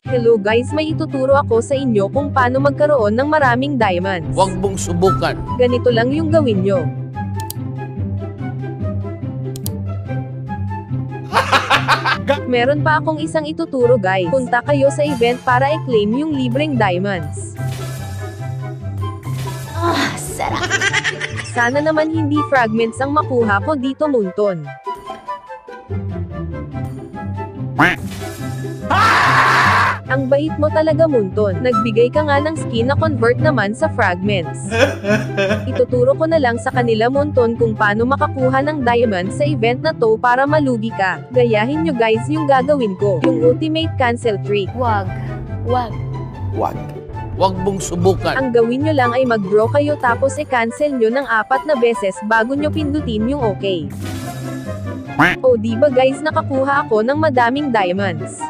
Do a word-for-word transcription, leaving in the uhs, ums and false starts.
Hello guys, may ituturo ako sa inyo kung paano magkaroon ng maraming diamonds. Huwag mong subukan. Ganito lang yung gawin nyo. Meron pa akong isang ituturo guys. Punta kayo sa event para i-claim yung libreng diamonds. Ah, sarap. Sana naman hindi fragments ang makuha ko dito, Munton. Ang bait mo talaga, Munton. Nagbigay ka nga ng skin na convert naman sa fragments. Ituturo ko na lang sa kanila, Munton, kung paano makakuha ng diamond sa event na to para malugi ka. Gayahin nyo guys yung gagawin ko. Yung ultimate cancel trick. Wag. Wag. Wag. Huwag mong subukan. Ang gawin nyo lang ay mag-draw kayo tapos i-cancel nyo ng apat na beses bago nyo pindutin yung okay. O diba guys, nakakuha ako ng madaming diamonds.